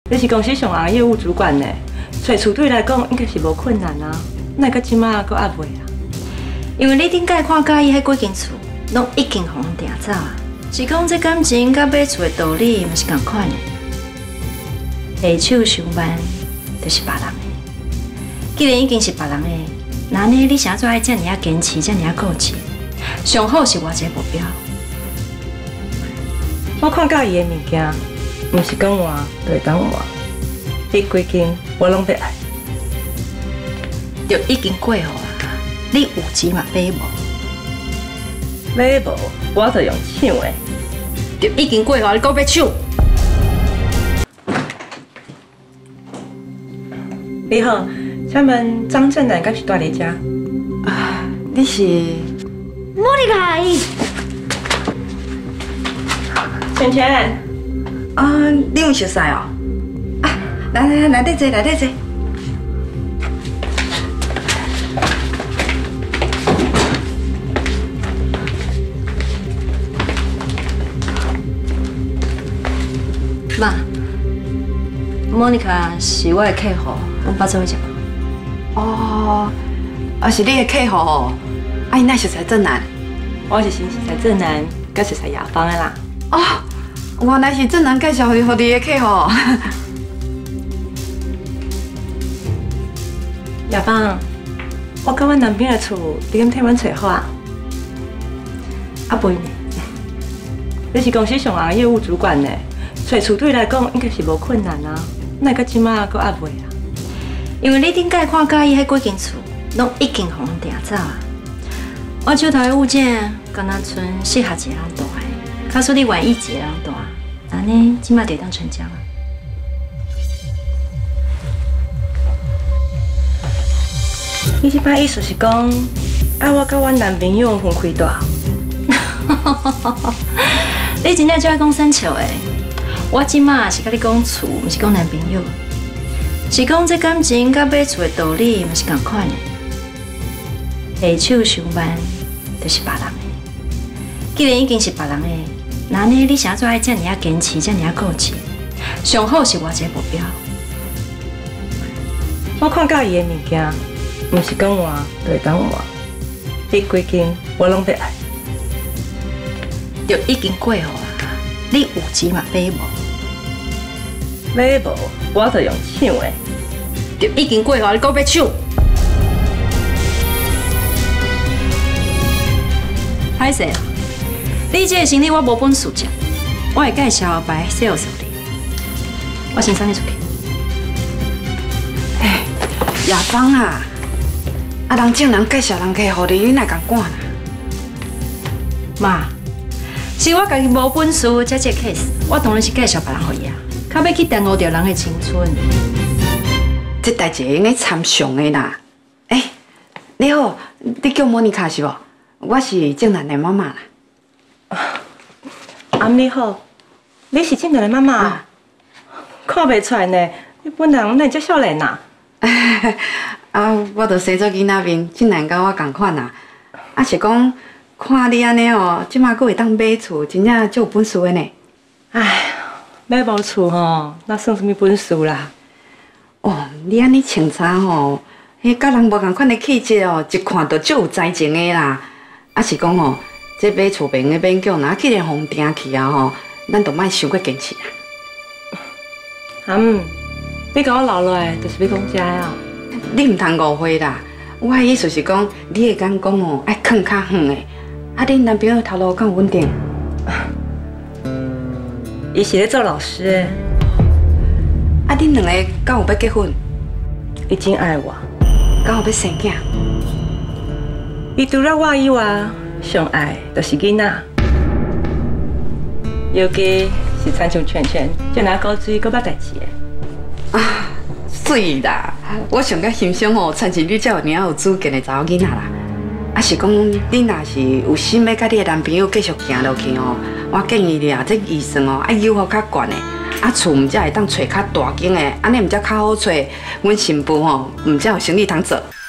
你是公司上行业务主管呢，找厝对来讲应该是无困难啊，哪会到即马阁压袂啊？ 因为你顶届看甲伊迄几间厝，拢已经互人订走啊。是讲这感情甲买厝的道理嘛是共款的。下手上班就是别人的，既然已经是别人的，那呢你啥做爱遮尔啊坚持，遮尔啊固执？上好是我一个目标。 我看到伊的物件，毋是讲换就会当换，你规间我拢要爱。 就已经过户啊，你有钱嘛买无？ 买无我就用抢的。 就已经过户，你搁要抢？ 你好，请问张正南敢是住你家？ 啊，你是？ 莫妮卡阿姨。 圈圈。 啊，你有熟悉哦？啊，来内底坐，内底坐。 妈，莫妮卡是我的客户，阮爸做伙食。 哦，啊是你的客户哦。啊，伊哪熟悉正南？ 我是先熟悉正南，甲熟悉雅芳的啦。 哦，原来是正南介绍予你的客户。 雅芳，我甲阮男朋友的厝，你敢替阮找好啊？啊不呢，你是公司上行业务主管呢，找厝对来讲应该是无困难啊，哪会到即马阁压袂啊？ 因为你顶届看甲伊迄几间厝，拢已经互人订走啊。我手头的物件，敢若剩适合一个人住的，假使你愿意一个人住，安尼即马就当成交啊。 你即摆意思是讲，爱我甲阮男朋友分开住？ 你真正就爱讲生笑的。我即马是甲你讲厝，毋是讲男朋友，是讲这感情甲买厝的道理嘛是共款的。下手上班就是别人的，既然已经是别人的，那呢你啥做爱遮尔啊坚持，遮尔啊固执？上好是我一个目标。 我看到伊的物件，毋是讲换就会当换，你规间我拢要爱。 就已经过户啊，你有钱嘛买无？ 买无我就用抢的。 就已经过户，你搁要抢？歹势啊！你这个生意我无本事接，我会介绍别 sales 你。我先送你出去。 哎，亚芳啊，啊人正人介绍人客户你，你哪敢管啊？ 妈，是我家己无本事接这 case， 我当然是介绍别人给伊啊，较要去耽误掉人的青春。 这代志应该参详的啦。哎，你好，你叫莫妮卡是无？我是正南的妈妈啦。 阿你好，你是正南的妈妈？看袂出来呢，你本人哪会遮少年呐？ 啊，我著生做囡仔面，正南甲我同款啦。啊是讲，看你安尼哦，即马佫会当买厝，真正足有本事的呢。 哎，买无厝吼，那算什么本事啦？ 哦，你安尼穿衫吼，迄甲人无共款的气质哦，一看就足有才情的啦。啊是讲吼，这买厝边的勉强，若既然互定去啊吼，咱就莫伤过坚持啦。 你甲我留落来，就是要讲遮啊？ 你唔通误会啦，我的意思是讲，你会敢讲哦，爱囥较远的。啊，恁男朋友头路敢稳定？ 伊是咧做老师的。 啊，恁两个敢有要结婚？ 伊真爱我。 敢有要生囝？ 伊除了我以外，上爱就是囡仔。尤其是亲像圈圈，这样高水，搁捌代志的。 啊，水啦！我上较欣赏哦，亲像你这有尔有主见的查某囡仔啦。啊，是讲你若是有心要甲你的男朋友继续行落去哦，我建议你啊，这预算哦爱要求较悬的，啊厝毋才会当找较大间的，安尼毋才较好找。阮新妇吼，毋才有生意通做。